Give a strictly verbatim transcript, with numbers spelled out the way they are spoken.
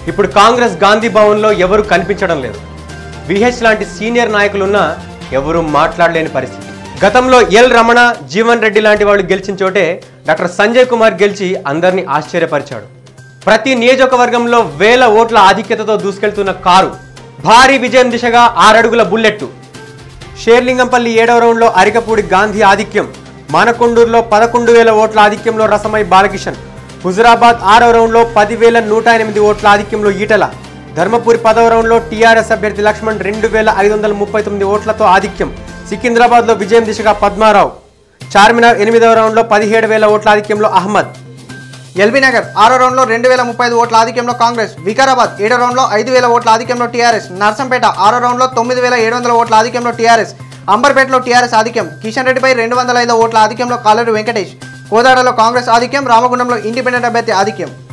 ఇప్పుడు కాంగ్రెస్ గాంధీ భవన్లో ఎవరు కనిపించడం లేదు. విహెచ్ లాంటి సీనియర్ నాయకులున్నా ఎవరు మాట్లాడలేని పరిస్థితి. గతంలో ఎల్ రమణ, జీవన్ రెడ్డి లాంటి వాళ్ళు గెలిచిన చోటే డాక్టర్ సంజయ్ కుమార్ గెలిచి అందరినీ ఆశ్చర్యపరిచాడు. ప్రతి నియోజకవర్గంలో వేల ఓట్ల ఆధిక్యతతో దూసుకెళ్తున్న కారు, భారీ విజయం దిశగా ఆరడుగుల బుల్లెట్టు. షేర్లింగంపల్లి ఏడవ రౌండ్లో అరికపూడి గాంధీ ఆధిక్యం, మానకొండూరులో పదకొండు వేల ఓట్ల ఆధిక్యంలో రసమై బాలకిషన్, హుజురాబాద్ ఆరవ రౌండ్లో పదివేల నూట ఎనిమిది ఓట్ల ఆధిక్యంలో ఈటల, ధర్మపురి పదవ రౌండ్లో టీఆర్ఎస్ అభ్యర్థి లక్ష్మణ్ రెండు వేల ఐదు వందల ముప్పై తొమ్మిది ఓట్లతో ఆధిక్యం, సికింద్రాబాద్లో విజయం దిశగా పద్మారావు, చార్మినార్ ఎనిమిదవ రౌండ్లో పదిహేడు వేల ఓట్ల ఆధిక్యంలో అహ్మద్, ఎల్బీ నగర్ ఆరో రౌండ్లో రెండు వేల ముప్పై ఐదు ఓట్ల ఆధిక్యంలో కాంగ్రెస్, వికారాబాద్ ఏడో రౌండ్లో ఐదు వేల ఓట్ల ఆధిక్యంలో టీఆర్ఎస్, నర్సంపేట ఆరో రౌండ్లో తొమ్మిది వేల ఏడు వందల ఓట్ల ఆధిక్యంలో టీఆర్ఎస్, అంబర్పేటలో టీఆర్ఎస్ ఆధిక్యం, కిషన్ రెడ్డిపై రెండు వందల ఐదు ఓట్ల ఆధిక్యంలో కాలేరు వెంకటేష్, కోదాడలో కాంగ్రెస్ ఆధిక్యం, రామగుండంలో ఇండిపెండెంట్ అభ్యర్థి ఆధిక్యం.